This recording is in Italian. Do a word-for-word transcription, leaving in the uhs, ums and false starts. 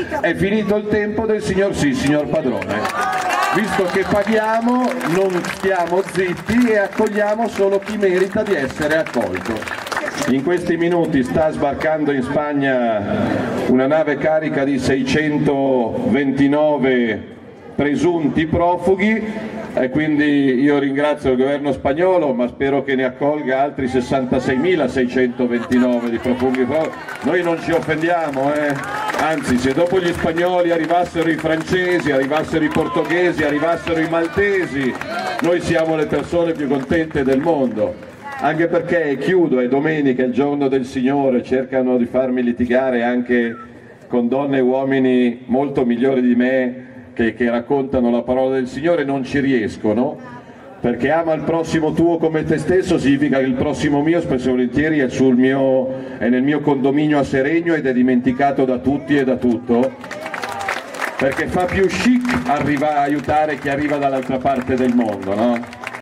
È finito il tempo del signor sì, signor padrone. Visto che paghiamo, non stiamo zitti e accogliamo solo chi merita di essere accolto. In questi minuti sta sbarcando in Spagna una nave carica di seicentoventinove presunti profughi e quindi io ringrazio il governo spagnolo, ma spero che ne accolga altri sessantaseimilaseicentoventinove di profughi. Noi non ci offendiamo, eh? Anzi, se dopo gli spagnoli arrivassero i francesi, arrivassero i portoghesi, arrivassero i maltesi, noi siamo le persone più contente del mondo. Anche perché, chiudo, è domenica, il giorno del Signore, cercano di farmi litigare anche con donne e uomini molto migliori di me che, che raccontano la parola del Signore, non ci riescono, perché ama il prossimo tuo come te stesso significa che il prossimo mio spesso e volentieri è, sul mio, è nel mio condominio a Seregno ed è dimenticato da tutti e da tutto, perché fa più chic arriva a aiutare chi arriva dall'altra parte del mondo, no?